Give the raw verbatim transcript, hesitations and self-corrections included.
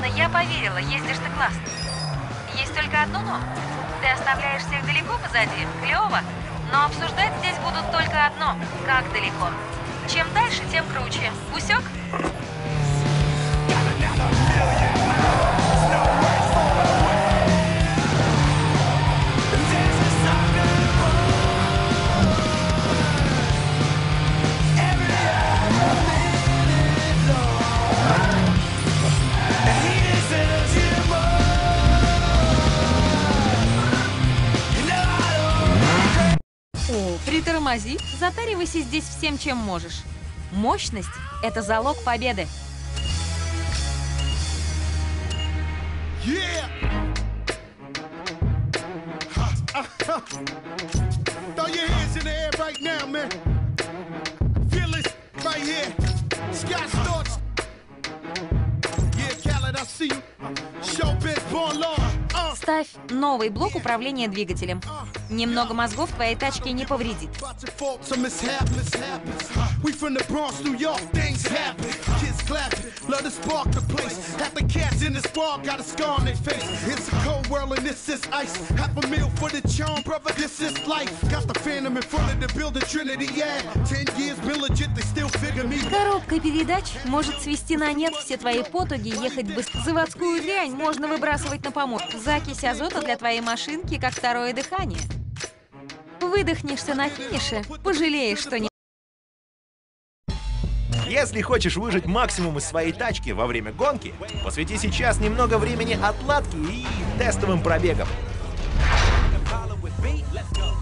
Ладно, я поверила, ездишь ты классно. Есть только одно но. Ты оставляешь всех далеко позади, клево, но обсуждать здесь будут только одно. Как далеко? Чем дальше, тем круче. Усек? Притормози, затаривайся здесь всем, чем можешь. Мощность – это залог победы. Yeah! Throw your hands in the air right now, man. Feel it right here. Scott Storch. Yeah, Khaled, I see you. Showbiz, born law. Uh. Ставь новый блок управления двигателем. Немного мозгов твоей тачке не повредит. Коробка передач может свести на нет все твои потуги ехать быстро. Заводскую дрянь можно выбрасывать на помойку. Закись азота для твоей машинки как второе дыхание. Выдохнешься на финише, пожалеешь, что не... Если хочешь выжать максимум из своей тачки во время гонки, посвяти сейчас немного времени отладке и тестовым пробегам.